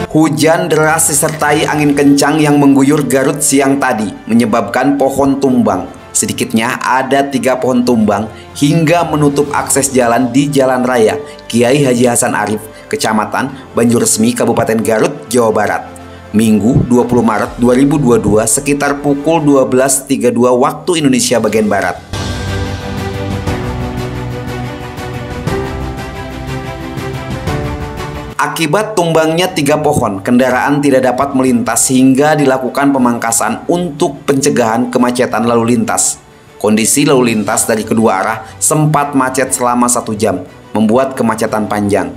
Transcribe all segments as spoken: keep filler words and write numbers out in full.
Hujan deras disertai angin kencang yang mengguyur Garut siang tadi menyebabkan pohon tumbang. Sedikitnya ada tiga pohon tumbang hingga menutup akses jalan di Jalan Raya Kiai Haji Hasan Arif, Kecamatan Banjuresmi, Kabupaten Garut, Jawa Barat. Minggu dua puluh Maret dua ribu dua puluh dua sekitar pukul dua belas tiga puluh dua waktu Indonesia bagian Barat. Akibat tumbangnya tiga pohon, kendaraan tidak dapat melintas hingga dilakukan pemangkasan untuk pencegahan kemacetan lalu lintas. Kondisi lalu lintas dari kedua arah sempat macet selama satu jam, membuat kemacetan panjang.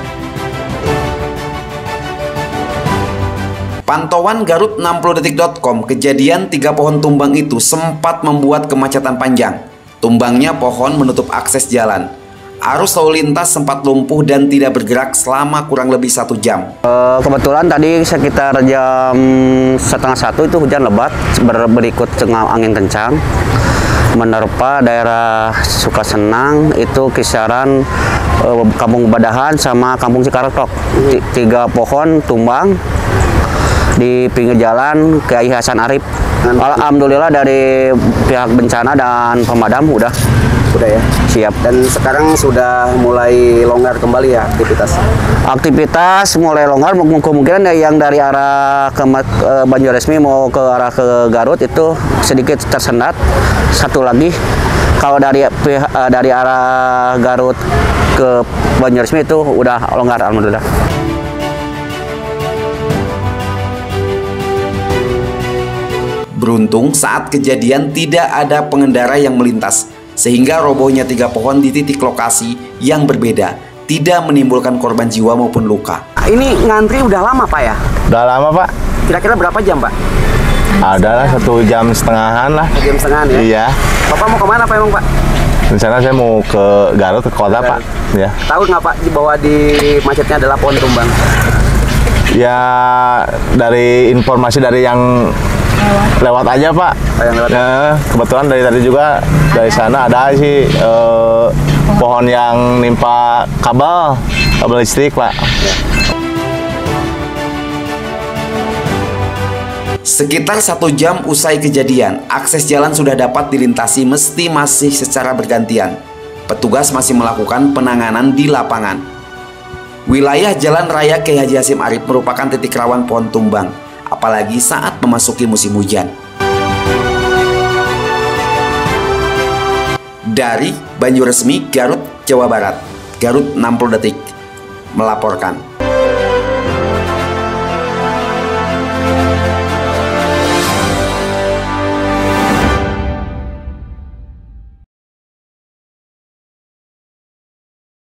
Pantauan Garut enam puluh detik titik com, kejadian tiga pohon tumbang itu sempat membuat kemacetan panjang. Tumbangnya pohon menutup akses jalan. Arus lalu lintas sempat lumpuh dan tidak bergerak selama kurang lebih satu jam. Kebetulan tadi sekitar jam setengah satu itu hujan lebat, ber berikut dengan angin kencang menerpa daerah Sukasenang, itu kisaran eh, Kampung Badahan sama Kampung Cikaretok. Tiga pohon tumbang di pinggir jalan Kiai Hasan Arif. Alhamdulillah dari pihak bencana dan pemadam udah Udah ya? Siap. Dan sekarang sudah mulai longgar kembali ya aktivitas? Aktivitas mulai longgar, kemungkinan yang dari arah ke Banjuresmi mau ke arah ke Garut itu sedikit tersendat. Satu lagi, kalau dari dari arah Garut ke Banjuresmi itu udah longgar, alhamdulillah. Beruntung saat kejadian tidak ada pengendara yang melintas, sehingga robohnya tiga pohon di titik lokasi yang berbeda tidak menimbulkan korban jiwa maupun luka. Ini ngantri udah lama Pak ya? Udah lama Pak. Kira-kira berapa jam Pak? Adalah satu jam setengahan lah. Satu jam setengahan ya? Iya. Bapak mau kemana Pak emang Pak? Rencana saya mau ke Garut, ke kota Pak. Ya. Tahu nggak Pak bahwa di macetnya adalah pohon tumbang? Ya dari informasi dari yang lewat aja Pak. Yang lewat. Ya, kebetulan dari tadi juga dari sana ada sih eh, pohon yang nimpa kabel kabel listrik Pak. Sekitar satu jam usai kejadian, akses jalan sudah dapat dilintasi meski masih secara bergantian. Petugas masih melakukan penanganan di lapangan. Wilayah Jalan Raya Kiai Haji Hasan Arif merupakan titik rawan pohon tumbang, apalagi saat memasuki musim hujan. Dari Banjuresmi, Garut, Jawa Barat, Garut enam puluh detik melaporkan.